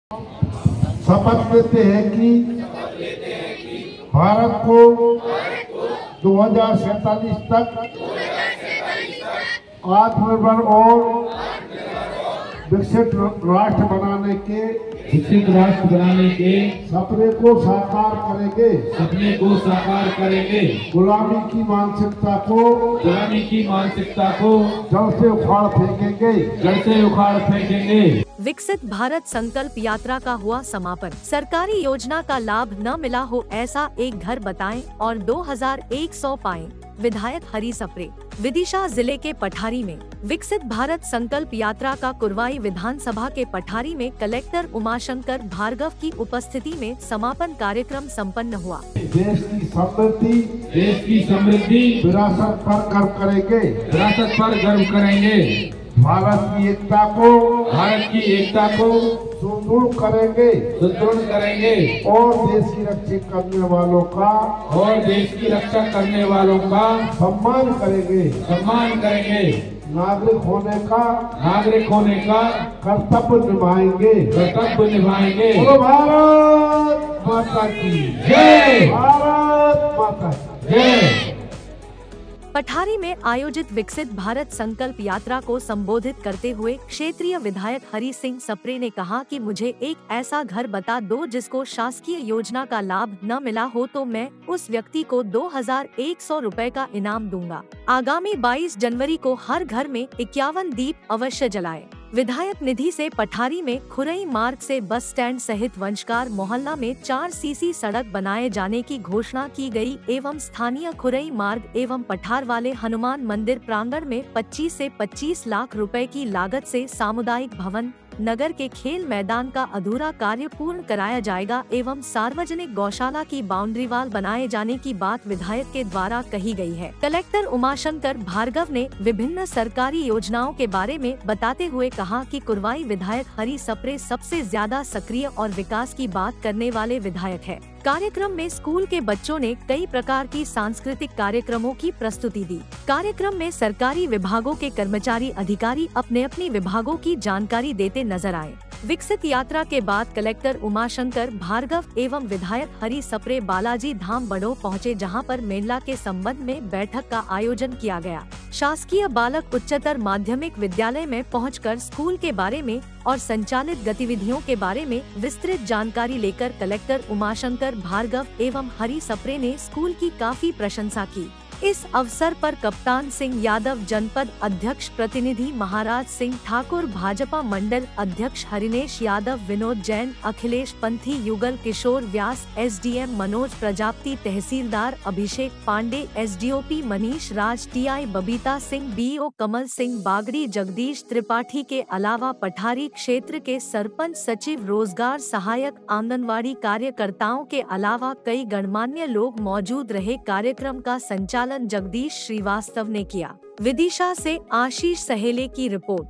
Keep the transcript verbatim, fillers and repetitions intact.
शपथ लेते हैं कि भारत को दो हजार सैतालीस तक आत्मनिर्भर और विकसित राष्ट्र बनाने के विकसित राष्ट्र बनाने के सपने को साकार करेंगे सपने को साकार करेंगे। गुलामी की मानसिकता को गुलामी की मानसिकता को जड़ से उखाड़ फेंकेंगे जड़ से उखाड़ फेंकेंगे। विकसित भारत संकल्प यात्रा का हुआ समापन। सरकारी योजना का लाभ न मिला हो ऐसा एक घर बताएं और दो हजार एक सौ पाएं। विधायक हरी सप्रे। विदिशा जिले के पठारी में विकसित भारत संकल्प यात्रा का कुरवाई विधानसभा के पठारी में कलेक्टर उमाशंकर भार्गव की उपस्थिति में समापन कार्यक्रम संपन्न हुआ। देश की समृद्धि देश की समृद्धि विरासत पर गर्व करेंगे विरासत पर गर्व करेंगे। भारत की एकता को भारत की एकता को सुदृढ़ करेंगे सुदृढ़ करेंगे और देश की रक्षा करने वालों का और देश की रक्षा करने वालों का सम्मान करेंगे। सम्मान करेंगे। नागरिक होने का नागरिक होने का कर्तव्य निभाएंगे कर्तव्य निभाएंगे। बोलो भारत माता की जय। भारत माता की जय। पठारी में आयोजित विकसित भारत संकल्प यात्रा को संबोधित करते हुए क्षेत्रीय विधायक हरी सिंह सप्रे ने कहा कि मुझे एक ऐसा घर बता दो जिसको शासकीय योजना का लाभ न मिला हो तो मैं उस व्यक्ति को दो हजार एक सौ रुपए का इनाम दूंगा। आगामी बाईस जनवरी को हर घर में इक्यावन दीप अवश्य जलाए। विधायक निधि से पठारी में खुरई मार्ग से बस स्टैंड सहित वंशकार मोहल्ला में चार सीसी सड़क बनाए जाने की घोषणा की गई एवं स्थानीय खुरई मार्ग एवं पठार वाले हनुमान मंदिर प्रांगण में पच्चीस से पच्चीस लाख रुपए की लागत से सामुदायिक भवन नगर के खेल मैदान का अधूरा कार्य पूर्ण कराया जाएगा एवं सार्वजनिक गौशाला की बाउंड्री वाल बनाए जाने की बात विधायक के द्वारा कही गई है। कलेक्टर उमाशंकर भार्गव ने विभिन्न सरकारी योजनाओं के बारे में बताते हुए कहा कि कुरवाई विधायक हरी सप्रे सबसे ज्यादा सक्रिय और विकास की बात करने वाले विधायक है। कार्यक्रम में स्कूल के बच्चों ने कई प्रकार की सांस्कृतिक कार्यक्रमों की प्रस्तुति दी। कार्यक्रम में सरकारी विभागों के कर्मचारी अधिकारी अपने अपने विभागों की जानकारी देते नजर आए। विकसित यात्रा के बाद कलेक्टर उमाशंकर भार्गव एवं विधायक हरी सप्रे बालाजी धाम बड़ो पहुंचे जहां पर मेला के संबंध में बैठक का आयोजन किया गया। शासकीय बालक उच्चतर माध्यमिक विद्यालय में पहुंचकर स्कूल के बारे में और संचालित गतिविधियों के बारे में विस्तृत जानकारी लेकर कलेक्टर उमाशंकर भार्गव एवं हरी सप्रे ने स्कूल की काफी प्रशंसा की। इस अवसर पर कप्तान सिंह यादव, जनपद अध्यक्ष प्रतिनिधि महाराज सिंह ठाकुर, भाजपा मंडल अध्यक्ष हरिनेश यादव, विनोद जैन, अखिलेश पंथी, युगल किशोर व्यास, एसडीएम मनोज प्रजापति, तहसीलदार Abhishek Pande, SDOP Manish Raj, TI Babita Singh, BO Kamal Singh Bagdi, Jagdish Tripathi के अलावा पठारी क्षेत्र के सरपंच, सचिव, रोजगार सहायक, आंगनवाड़ी कार्यकर्ताओं के अलावा कई गणमान्य लोग मौजूद रहे। कार्यक्रम का संचालन जगदीश श्रीवास्तव ने किया। विदिशा से आशीष सहेले की रिपोर्ट।